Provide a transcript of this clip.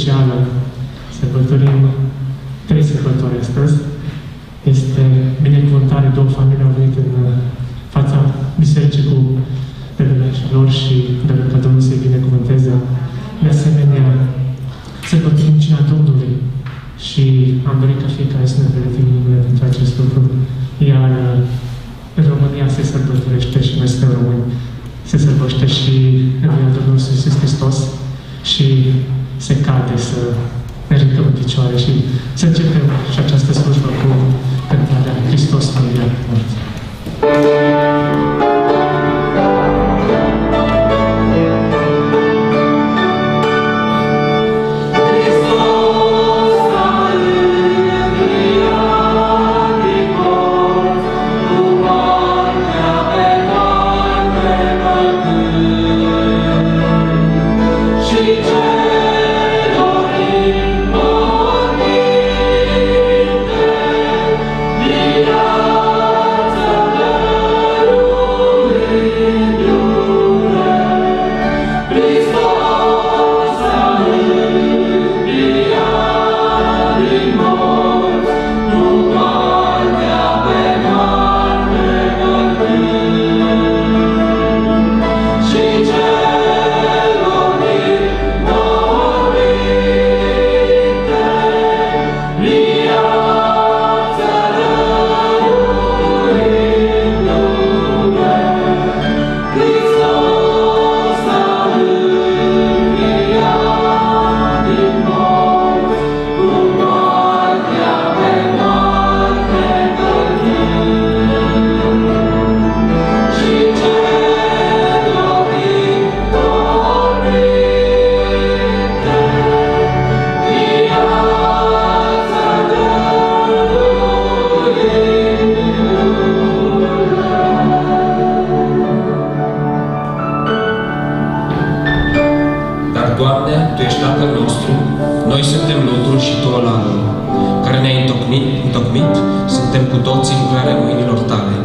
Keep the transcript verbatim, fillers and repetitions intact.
specială. Sărbătorim trei sărbători astăzi. Este binecuvântare, două familii au venit în fața bisericii cu bebeleșii lor și doresc ca Domnul să-i binecuvânteze. De asemenea, sărbătorim cina Domnului și am dorit ca fiecare să ne pregătim inimile pentru acest lucru. Iar în România se sărbătorește și noi suntem români. Se sărbătorește și învierea Domnului Iisus Hristos și se cade să ne ridicăm în picioare și să începem și această slujbă cu cântarea Hristos a înviat pe morți. Doamne, Tu ești Tatăl nostru, noi suntem lotul și Tu olanul, care ne-ai întocmit, întocmit, suntem cu toții lucrarea mâinilor Tale.